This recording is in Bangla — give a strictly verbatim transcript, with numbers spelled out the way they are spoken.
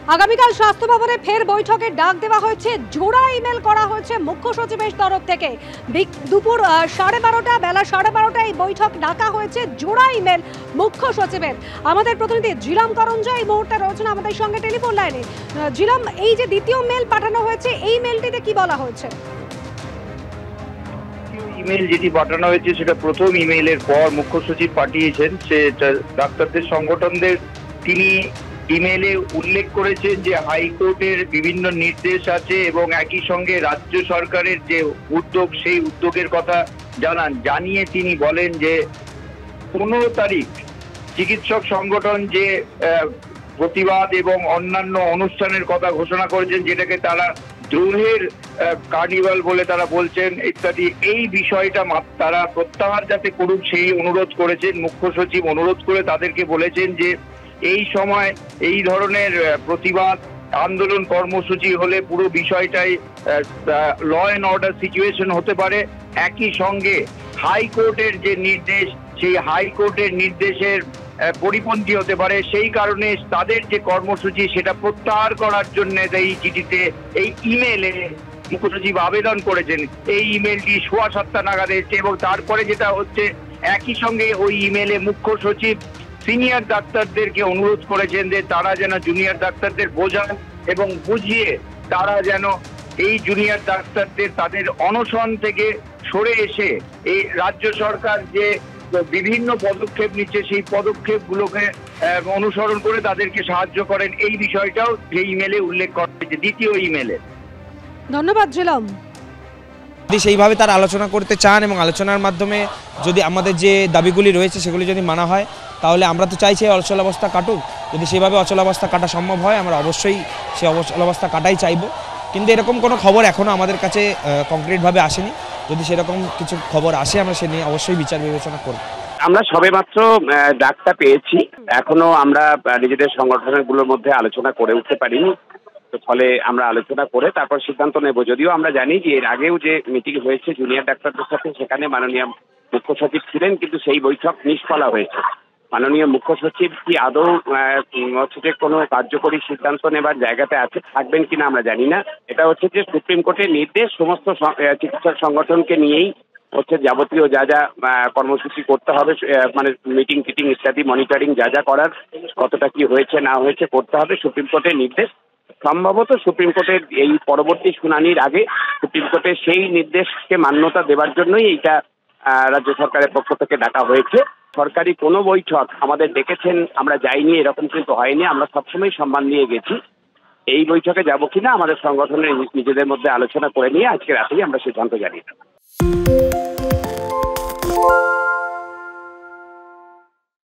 আগামীকাল স্বাস্থ্য ভবনে ফের বৈঠকের ডাক দেওয়া হয়েছে। জোড়া ইমেল করা হয়েছে মুখ্য সচিবের তরফ থেকে। দুপুর সাড়ে বারোটা বেলা সাড়ে বারোটা এই বৈঠক ডাকা হয়েছে। জোড়া ইমেল মুখ্য সচিবের। আমাদের প্রতিনিধি জিলাম করঞ্জা এই মুহূর্তে রয়েছেন আমাদের সঙ্গে টেলিফোন লাইনে। জিলাম, এই যে দ্বিতীয় মেল পাঠানো হয়েছে, এই মেলটিতে কি বলা হয়েছে? ইমেল যেটি পাঠানো হয়েছে সেটা প্রথম ইমেইলের পর মুখ্য সচিব পাঠিয়েছেন। সে ডাক্তারদের সংগঠনদের তিনি ইমেলে উল্লেখ করেছেন যে হাইকোর্টের বিভিন্ন নির্দেশ আছে এবং একই সঙ্গে রাজ্য সরকারের যে উদ্যোগ সেই উদ্যোগের কথা জানান। জানিয়ে তিনি বলেন যে পনেরো তারিখ চিকিৎসক সংগঠন যে প্রতিবাদ এবং অন্যান্য অনুষ্ঠানের কথা ঘোষণা করেছেন, যেটাকে তারা দ্রোহের কার্নিভাল বলে তারা বলছেন ইত্যাদি, এই বিষয়টা তারা প্রত্যাহার যাতে করুক সেই অনুরোধ করেছেন। মুখ্য সচিব অনুরোধ করে তাদেরকে বলেছেন যে এই সময় এই ধরনের প্রতিবাদ আন্দোলন কর্মসূচি হলে পুরো বিষয়টাই ল অ্যান্ড অর্ডার সিচুয়েশন হতে পারে। একই সঙ্গে হাইকোর্টের যে নির্দেশ সেই হাইকোর্টের নির্দেশের পরিপন্থী হতে পারে, সেই কারণে তাদের যে কর্মসূচি সেটা প্রত্যাহার করার জন্য এই চিঠিতে এই ইমেলে মুখ্য সচিব আবেদন করেছেন। এই ইমেলটি সোয়া সাতটা নাগাদ এসেছে এবং তারপরে যেটা হচ্ছে একই সঙ্গে ওই ইমেলে মুখ্য সচিব সিনিয়র ডাক্তারদেরকে অনুরোধ করেছেন যে তারা যেন জুনিয়র ডাক্তারদের বোঝান এবং বুঝিয়ে তারা যেন এই জুনিয়র ডাক্তারদের তাদের অনশন থেকে সরে এসে এই রাজ্য সরকার যে বিভিন্ন পদক্ষেপ নিচ্ছে সেই পদক্ষেপগুলোকে অনুসরণ করে তাদেরকে সাহায্য করেন। এই বিষয়টাও সেই ইমেলে উল্লেখ করা হয়েছে, দ্বিতীয় ইমেলে। ধন্যবাদ জিলাম। যদি সেইভাবে তারা আলোচনা করতে চান এবং আলোচনার মাধ্যমে যদি আমাদের যে দাবিগুলি রয়েছে সেগুলি যদি মানা হয়, তাহলে আমরা তো চাইছি অচলাবস্থা কাটুক। যদি সেভাবে অচলাবস্থা কাটা সম্ভব হয় আমরা অবশ্যই সেই অচলাবস্থা কাটাই চাইব। কিন্তু এরকম কোনো খবর এখনও আমাদের কাছে কংক্রিটভাবে আসেনি। যদি সেরকম কিছু খবর আসে আমরা সে নিয়ে অবশ্যই বিচার বিবেচনা করব। আমরা সবেমাত্র ডাকটা পেয়েছি, এখনো আমরা নিজেদের সংগঠনগুলোর মধ্যে আলোচনা করে উঠতে পারিনি। ফলে আমরা আলোচনা করে তারপর সিদ্ধান্ত নেব। যদিও আমরা জানি যে এর আগেও যে মিটিং হয়েছে জুনিয়র ডাক্তারদের সাথে, সেখানে মাননীয় মুখ্য সচিব ছিলেন, কিন্তু সেই বৈঠক নিষ্ফলা হয়েছে। মাননীয় মুখ্য সচিব কি আদৌ হচ্ছে যে কোনো কার্যকরী সিদ্ধান্ত নেবার জায়গাতে আছে থাকবেন কিনা আমরা জানি না। এটা হচ্ছে যে সুপ্রিম কোর্টের নির্দেশ সমস্ত চিকিৎসক সংগঠনকে নিয়েই হচ্ছে যাবতীয় যা যা কর্মসূচি করতে হবে, মানে মিটিং টিটিং ইত্যাদি মনিটরিং যা যা করার, কতটা কি হয়েছে না হয়েছে করতে হবে, সুপ্রিম কোর্টের নির্দেশ। সম্ভবত সুপ্রিম কোর্টের এই পরবর্তী শুনানির আগে সুপ্রিম কোর্টের সেই নির্দেশকে মান্যতা দেওয়ার জন্যই এইটা রাজ্য সরকারের পক্ষ থেকে ডাকা হয়েছে। সরকারি কোনো বৈঠক আমাদের ডেকেছেন আমরা যাইনি এরকম কিন্তু হয়নি। আমরা সবসময় সম্মান নিয়ে গেছি। এই বৈঠকে যাব কিনা আমাদের সংগঠনের নিজেদের মধ্যে আলোচনা করে নিয়ে আজকে রাতেই আমরা সিদ্ধান্ত জানিয়ে দেব।